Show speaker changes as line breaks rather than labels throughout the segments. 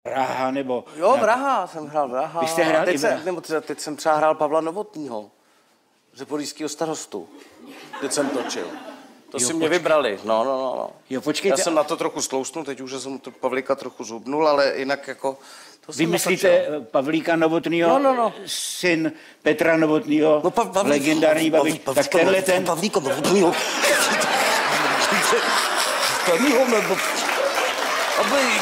Praha nebo...
Jo, Praha, jsem hrál Praha.
Vy jste hrál
teď jsem třeba hrál Pavla Novotnýho, řeporyjského starostu. Teď jsem točil. To si mě vybrali, no.
Jo, počkejte.
Já jsem na to trochu stloustnul, teď už jsem to Pavlíka trochu zhubnul, ale jinak jako...
Vy myslíte Pavlíka Novotnýho,
No.
syn Petra Novotnýho, legendární Babiš, tak tenhle ten...
Pavlíka Novotnýho. Pavlíka nebo... Pavlík.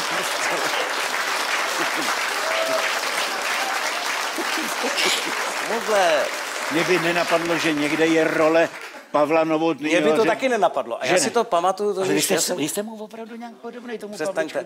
Modle.
Mě by nenapadlo, že někde je role Pavla Novotnýho.
Mě by to taky nenapadlo. A já si to pamatuju. To,
vy jste mu opravdu nějak podobný tomu
Pavličkovi.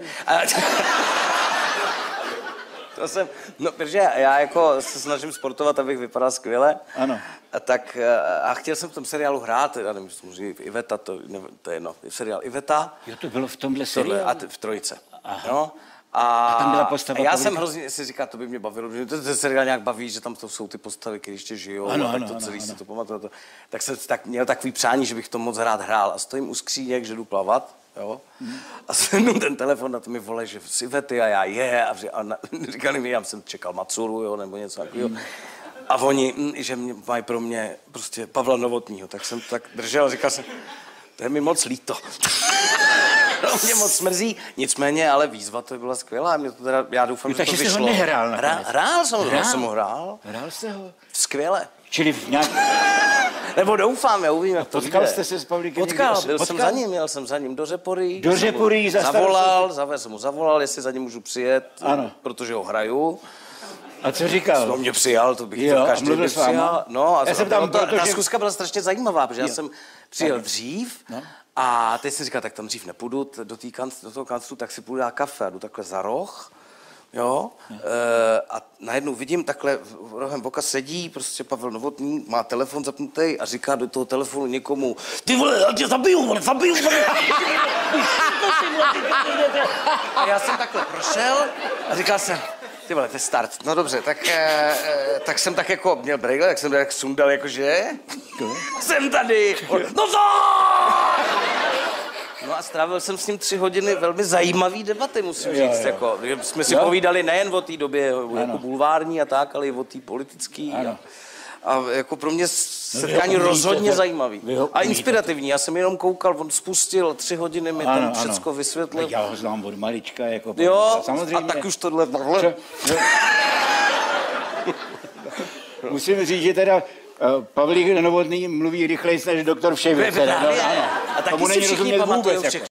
To jsem, no, protože já jako se snažím sportovat, abych vypadal skvěle.
Ano.
A chtěl jsem v tom seriálu hrát, já nevím, může Iveta, to je jedno, seriál Iveta.
Jo, to bylo v tomhle seriálu?
A v Trojice.
Aha.
No.
A tam byla postava
já
Pavlíka?
jsem hrozně si říkal, to by mě bavilo, že ten seriál nějak baví, že tam to jsou ty postavy, které ještě žijou,
ano,
a tak to celý si to pamatuje. Tak jsem měl takový přání, že bych to moc rád hrál a stojím u skříněk, že jdu plavat, jo, a zvednu ten telefon a to mi vole, že z Ivety a já a říkali mi, já jsem čekal Macuru, jo, nebo něco takového. A oni, že mají pro mě prostě Pavla Novotnýho, tak jsem to tak držel a říkal jsem, to je mi moc líto. To mě moc smrzí, nicméně, ale výzva to byla skvělá. Mě to teda, já doufám, že to vyšlo.
Takže jste ho nehrál nakonec?
Hrál jsem ho.
Hrál jste ho?
Skvěle.
Čili v nějak...
Nebo doufám, já uvidím, jak to
Potkal
vyjde.
jste se s Pavlíkem?
Jel jsem za ním do Řeporyjí.
Do Řeporyjí
já jsem mu zavolal, jestli za ním můžu přijet,
ano.
Protože ho hraju.
A co říkal?
No mě přijal, to bych to každý by přijal. No a ta zkuska byla strašně zajímavá, protože já jsem přijel dřív. No. A teď si říkal, tak tam dřív nepůjdu do toho kanclu, tak si půjdu dát kafe a jdu takhle za roh, jo, a najednou vidím takhle rohem boka sedí prostě Pavel Novotný, má telefon zapnutý a říká do toho telefonu někomu, ty vole, já tě zabiju, vole. A já jsem takhle prošel a říkal jsem, ty vole, to je start. No dobře, tak jsem tak jako měl brejle, tak jsem tak sundal jakože, jsem tady, no co? No a strávil jsem s ním 3 hodiny velmi zajímavý debaty, musím říct. Jako, jsme si povídali nejen o té době jako bulvární a tak, ale i o té politické. A jako pro mě setkání rozhodně zajímavý. A inspirativní. Já jsem jenom koukal, on spustil 3 hodiny, mi tam všecko vysvětlil.
Já ho znám od malička. Jako
jo,
samozřejmě.
a tak už tohle...
Musím říct, že teda Pavlík Novotný mluví rychleji než doktor Všejvěk.
A taky si všichni pamatujou všechno.